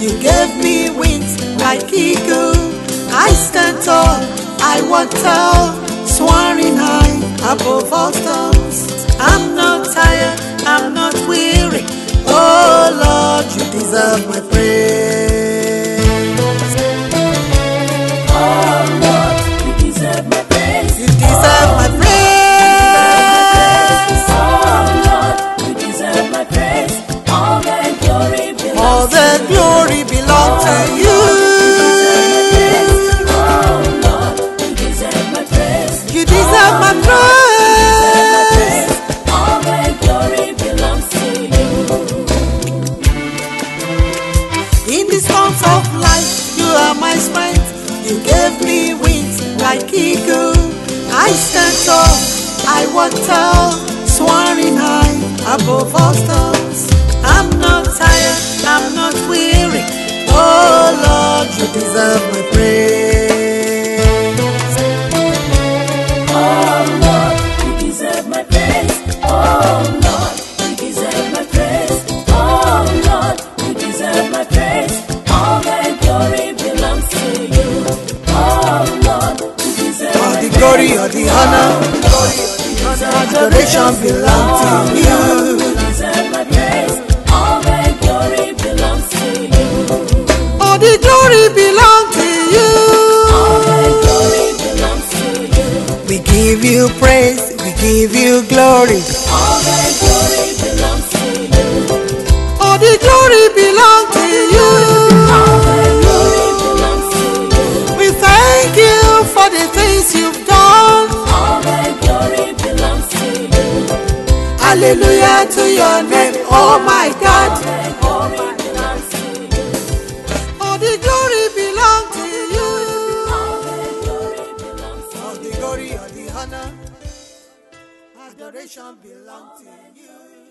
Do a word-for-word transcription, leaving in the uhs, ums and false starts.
You gave me wings like eagle. I stand tall, I walk tall, soaring high above all storms. I'm not tired, I'm not weary. Oh Lord, you deserve my praise. Oh Lord, you deserve my praise. You deserve my praise. Oh Lord, you deserve my praise. All the glory belongs All the glory belongs to you. Oh Lord, you deserve my praise. You deserve my praise. All the glory belongs to you. In the storms of life, you are my strength. You gave me wings like eagle. I stand tall, I walk tall, soaring high above all storms. I'm not tired, I'm not weary. Oh Lord, you deserve my praise. Oh Lord, you deserve my praise. Oh Lord, you deserve my praise. Oh Lord, you deserve my praise. All the glory belongs to you. Oh Lord, you deserve All my the praise. glory, all the honor, adoration belongs to you. You deserve my praise. All the glory belongs to you. All the glory belongs to you. All the glory belongs to you. We give you praise, we give you glory. All the glory belongs to you. All the glory belongs to you. All the glory belongs to you. We thank you for the things you've done. All the glory belongs to you. Hallelujah to your name, oh my God. All the glory belongs to you. All the glory belongs to you. All the glory belongs to you. All the glory, all the honor, adoration belongs to you.